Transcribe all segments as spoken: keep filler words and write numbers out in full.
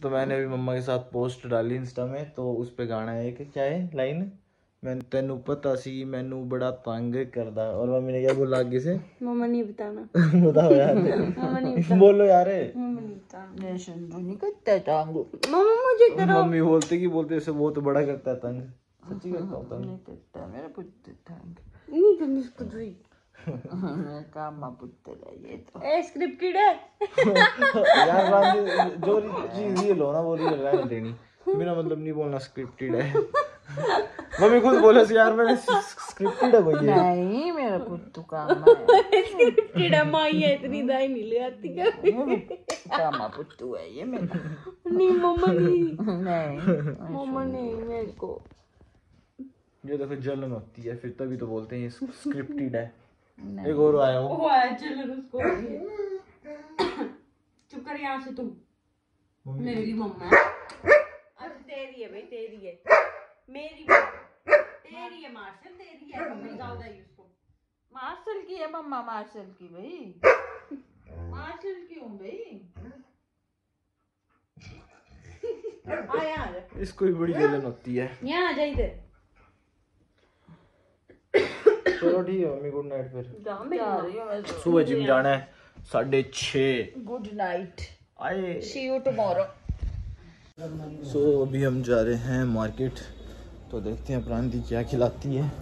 तो मैंने अभी मम्मा के साथ पोस्ट डाली इंस्टा में, तो उस पे गाना है एक, क्या है लाइन, मैं तेनू पता सी मैनू बड़ा तंग करदा, और मम्मी ने क्या बोला आगे से, मम्मा नहीं बताना। बताओ यार। मम्मा नहीं बताना। बोलो यार। मम्मा नहीं बताना। नहीं करता तंग मम्मा मुझे करो। मम्मी बोलते कि बोलते से वो तो बड़ा करता है तंग। सच्ची करता हूं तंग। नहीं करता मेरा पुत्र तंग नहीं करनी इसको जोई। कामा पुत्र है ये तो। ए स्क्रिप्टेड है। यार बात जो चीज ये लो ना वो रियल रहने देनी, बिना मतलब नहीं बोलना स्क्रिप्टेड है। मम्मी खुद बोले से यार मैंने स्क्रिप्टेड है कोई ये नहीं, मेरा पुत्तू काम है स्क्रिप्टेड है। माँ ये इतनी दाई नहीं ले आती कभी, कामा पुत्तू है ये मेरा। नहीं मम्मा नहीं नहीं मम्मा नहीं मेरे को ये देखो जलन होती है फिर तभी तो बोलते हैं स्क्रिप्टेड है। एक और आया वो वो आया जलन उसको। चुप कर यहाँ से तुम, मेरी मम्मा है। अच्छा तेरी है भाई, तेरी है मेरी तेरी है मार्शल, तेरी है मम्मी ज्यादा ही उसको मार्शल की है मम्मा, मार्शल की भाई, मार्शल की हूँ भाई। आ यार इसको भी बड़ी जलन होती है। यहाँ आ जा इधर। चलो ठीक है मम्मी, गुड नाइट। फिर सुबह जिम जाना है साढ़े छः। गुड नाइट, आए सी यू टुमारो। सो अभी हम जा रहे हैं मार्केट, तो देखते हैं प्रांति क्या खिलाती है।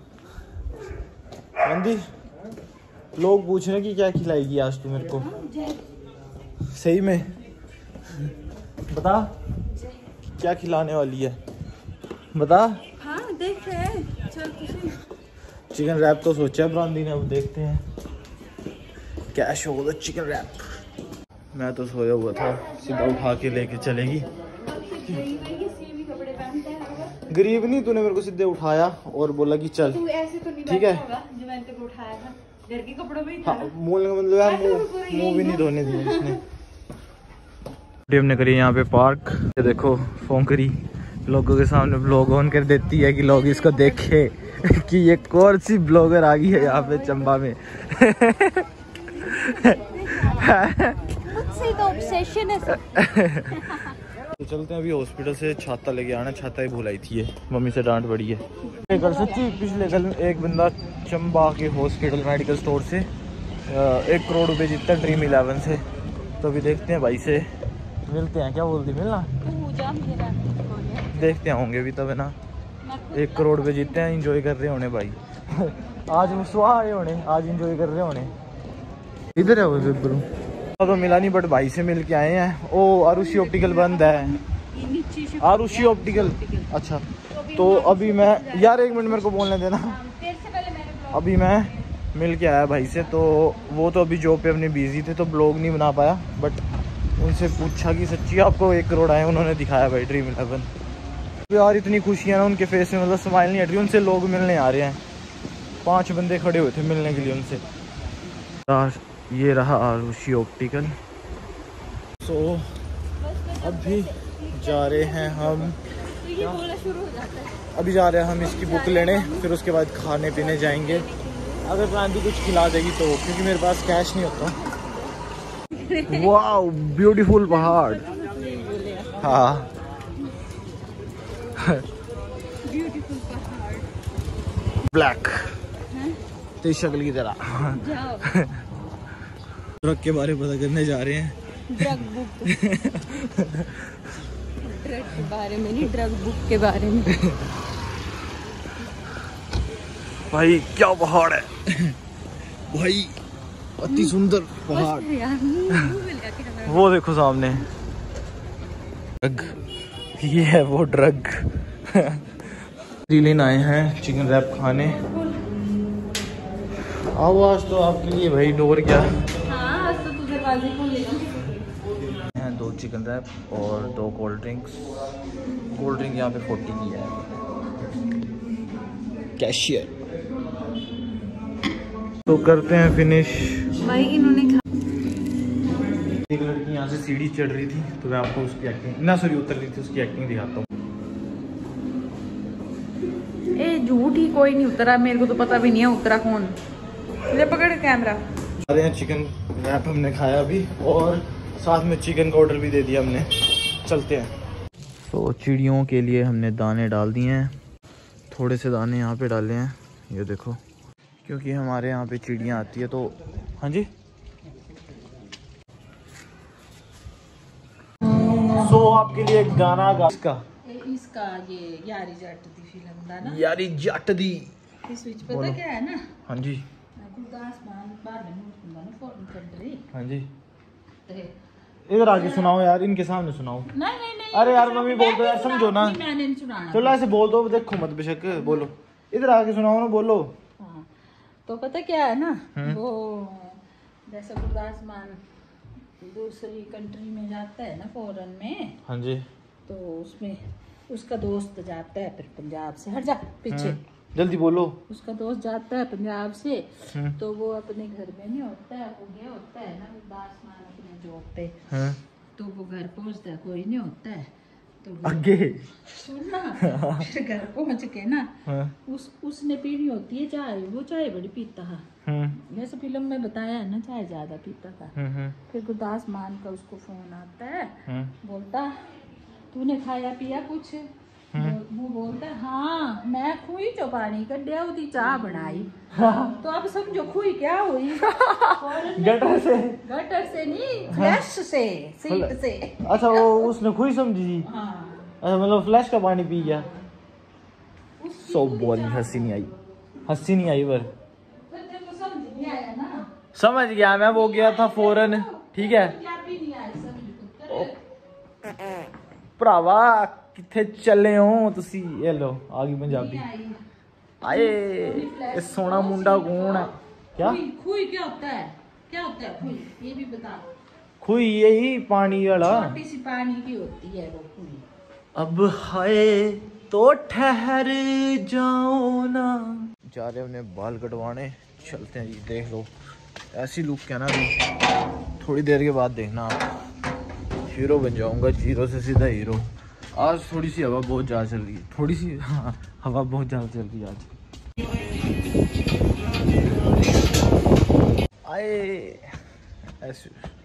प्रांति लोग पूछ रहे हैं कि क्या खिलाएगी आज तू मेरे को, सही में बता क्या खिलाने वाली है, बता। हाँ देख रहे हैं, चल कुछ चिकन रैप तो सोचा है प्रांति ने, अब देखते हैं क्या शो होगा। चिकन रैप मैं तो सोया हुआ था, सीधा उठा के लेके चलेगी। गरीब नहीं, तूने मेरे को सीधे उठाया और बोला कि चल तू ऐसे तो नहीं ठीक है जो मैंने तेरे को उठाया था, घर के कपड़ों में ही था। हाँ, मूल का मतलब है मुंह मुंह भी नहीं धोने दिए इसने। हमने करी यहाँ पे पार्क, ये देखो फोन करी लोगों के सामने ब्लॉग ऑन कर देती है कि लोग इसको देखे कि ये कौन सी ब्लॉगर आ गई है यहाँ पे चंबा में। मुझसे तो ऑब्सेशन है सब। तो चलते हैं अभी हॉस्पिटल से, छाता लेके आना, छाता ही भुलाई थी ये, मम्मी से डांट पड़ी है। कल सच्ची पिछले कल एक बंदा चंबा के हॉस्पिटल मेडिकल स्टोर से एक करोड़ रुपए जीतता ड्रीम इलेवन से, तो अभी देखते हैं भाई से मिलते हैं, क्या बोलती मिलना देखते हैं होंगे भी तब है ना। एक करोड़ रुपए जीतते हैं, इंजॉय कर रहे होने भाई। आज मुसवा आए होने, आज इंजॉय कर रहे होने। इधर है वो जिब्रू तो मिला नहीं, बट भाई से मिल के आए हैं। ओ आरुषि ऑप्टिकल बंद है, आरुषि ऑप्टिकल। अच्छा तो अभी मैं यार एक मिनट मेरे को बोलने देना। अभी मैं मिल के आया भाई से, तो वो तो अभी जॉब पे अपने बिजी थे तो ब्लॉग नहीं बना पाया, बट उनसे पूछा कि सच्ची आपको एक करोड़ आए, उन्होंने दिखाया भाई ड्रीम इलेवन। यार इतनी खुशियाँ ना उनके फेस में, मतलब स्माइल नहीं हट रही। उनसे लोग मिलने आ रहे हैं, पांच बंदे खड़े हुए थे मिलने के लिए उनसे। यार ये रहा आरुषि ऑप्टिकल। सो so, अभी जा रहे हैं हम, अभी जा रहे हैं हम इसकी बुक लेने, फिर उसके बाद खाने पीने जाएंगे। अगर प्रांति कुछ खिला देगी तो, क्योंकि मेरे पास कैश नहीं होता। वाओ ब्यूटीफुल पहाड़। हाँ ब्यूटीफुल पहाड़ ब्लैक तेरी शक्ल की तरह। ड्रग के बारे में पता करने जा रहे हैं। ड्रग बुक ड्रग के बारे में नहीं, ड्रग बुक के बारे में। भाई क्या पहाड़ है भाई, अति सुंदर पहाड़। वो देखो सामने ड्रग, ये है वो ड्रग। लेने आए हैं चिकन रैप खाने। आओ आज तो आपके लिए भाई डोर क्या। हाँ आज तो तू दरवाजे खोल लेना। दो चिकन रैप और दो कोल्ड ड्रिंक्स। कोल्ड ड्रिंक यहाँ पे फोर्टी की है। कैशियर तो करते हैं फिनिश भाई। इन्होंने एक लड़की यहाँ से सीढ़ी चढ़ रही थी, तो मैं आपको उसकी एक्टिंग ना सॉरी उतर रही थी उसकी एक्टिंग दिखाता हूँ। ए झूठ ही, कोई नहीं उतरा, मेरे को तो पता भी नहीं है उतरा कौन। ले पकड़ कैमरा। अरे चिकन रैप हमने खाया अभी, और साथ में चिकन का ऑर्डर भी दे दिया हमने। चलते हैं। तो चिड़ियों के लिए हमने दाने डाल दिए हैं, थोड़े से दाने यहाँ पे डाले हैं, ये देखो, क्योंकि हमारे यहाँ पे चिड़ियाँ आती है। तो हाँ जी, सो so, आपके लिए एक गाना गा इसका इसका ये यारी जट दी फिल्म दा ना, यारी जट दी। इस विच पता क्या है ना? हाँ जी, गुरदास मान बाहर में मूड हुंदा ना फॉरेन कंट्री। हाँ जी, ते इधर आके सुनाओ यार, इनके सामने सुनाओ। नहीं नहीं नहीं, अरे यार मम्मी बोल दो यार, समझो ना। मैंने नहीं सुनाना। चलो ऐसे बोल दो, देखो मत बेशक बोलो, इधर आके सुनाओ ना, बोलो। हाँ, तो पता क्या है ना, वो जैसे गुरदास मान दूसरी कंट्री में जाता है ना, फॉरेन में। हाँ जी, तो उसमें उसका दोस्त जाता है फिर पंजाब से, हट जा पीछे, जल्दी बोलो। उसका दोस्त जाता है पंजाब से, तो वो अपने घर में नहीं होता है, वो गया होता है ना गुरदास मान अपने जॉब पे। तो वो घर पहुंचता है, कोई नहीं होता है, तो आगे सुनना, फिर घर पहुंच के ना उस उसने पीनी होती है चाय, वो चाय बड़ी पीता है, जैसे फिल्म में बताया है ना, चाय ज्यादा पीता था। फिर गुरदास मान का उसको फोन आता है, बोलता तूने खाया पिया कुछ? वो बोलता हाँ मैं खुई चो पानी कड्या उदी चाह बनाई। तो अब समझो खुई क्या हुई, गटर से, गटर से नहीं, फ्लैश से, सीट से। अच्छा वो उसने खुई समझी। हाँ, अच्छा मतलब फ्लैश का पानी पी गया। सो बोरिंग, हंसी नहीं आई, हंसी नहीं आई पर समझ नहीं आया ना। समझ गया मैं, वो गया था फॉरेन, ठीक है। ਭਰਾਵਾ ਕਿੱਥੇ ਚੱਲੇ ਹੋ ਤੁਸੀਂ? ਇਹ लो आ गई पंजाबी। आए ये सोना मुंडा कौन है? क्या खुई क्या होता है? क्या होता है खुई? ये भी बता। खुई यही पानी वाला, छोटी सी पानी की होती है वो खुई। अब हाय तो ठहर जाओ ना। जा रहे हमने बाल कटवाने, चलते हैं जी। देख लो ऐसी लुक है ना, अभी थोड़ी देर के बाद देखना आप, हीरो बन जाऊंगा, जीरो से सीधा हीरो। आज थोड़ी सी हवा बहुत ज़्यादा चल रही है, थोड़ी सी हाँ, हवा बहुत ज़्यादा चल रही है आज। आए ऐसे